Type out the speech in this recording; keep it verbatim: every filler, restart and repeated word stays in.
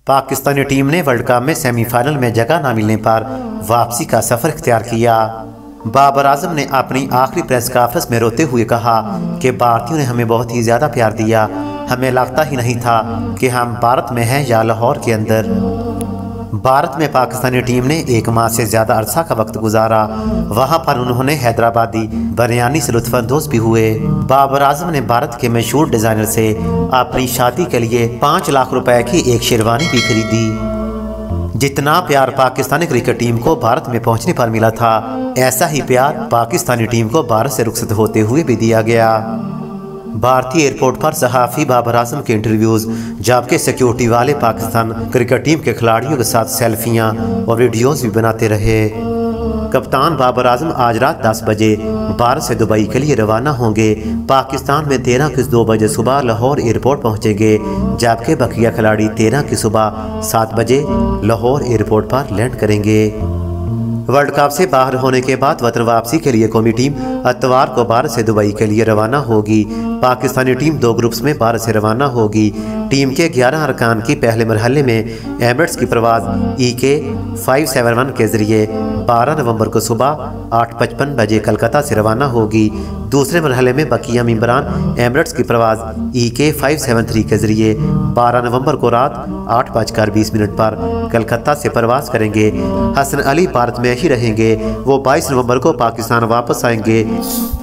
Pakistani team ने world cup में semifinal में जगह न मिलने पर वापसी का सफर इख्तियार किया। बाबर आजम ने अपनी आखिरी प्रेस कॉन्फ्रेंस में रोते हुए कहा कि भारतीयों ने हमें बहुत ही ज़्यादा प्यार दिया, हमें लगता ही नहीं था कि हम भारत में हैं या लाहौर के अंदर। भारत में पाकिस्तानी टीम ने एक माह से ज़्यादा अरसा का वक्त गुजारा। वहां पर उन्होंने हैदराबादी बिरयानी से लुत्फ़अंदोज़ भी हुए। बाबर आजम ने भारत के मशहूर डिज़ाइनर से अपनी शादी के लिए पाँच लाख रुपए की एक शेरवानी भी खरीदी। जितना प्यार पाकिस्तानी क्रिकेट टीम को भारत में पहुंचने पर मिला था, ऐसा ही प्यार पाकिस्तानी टीम को भारत से रुखसत होते हुए भी दिया गया। भारतीय एयरपोर्ट पर सहाफ़ी बाबर आजम के इंटरव्यूज़, जबकि सिक्योरिटी वाले पाकिस्तान क्रिकेट टीम के खिलाड़ियों के साथ सेल्फियां और वीडियोज़ भी बनाते रहे। कप्तान बाबर आजम आज रात दस बजे भारत से दुबई के लिए रवाना होंगे। पाकिस्तान में तेरह की दो बजे सुबह लाहौर एयरपोर्ट पहुंचेंगे, जबकि बकिया खिलाड़ी तेरह की सुबह सात बजे लाहौर एयरपोर्ट पर लैंड करेंगे। वर्ल्ड कप से बाहर होने के बाद वतन वापसी के लिए कौमी टीम इतवार को भारत से दुबई के लिए रवाना होगी। पाकिस्तानी टीम दो ग्रुप्स में भारत से रवाना होगी। टीम के ग्यारह अरकान की पहले मरहले में एमिरेट्स की परवाज़ ई के फाइव सेवन वन के ज़रिए बारह नवंबर को सुबह आठ पचपन बजे कलकत्ता से रवाना होगी। दूसरे मरहले में बकिया मेंबरान एमिरेट्स की परवाज़ ई के फाइव सेवन थ्री के ज़रिए बारह नवंबर को रात आठ बजकर बीस मिनट पर कलकत्ता से परवाज़ करेंगे। हसन अली भारत में ही रहेंगे। वो बाईस नवंबर को पाकिस्तान वापस आएंगे।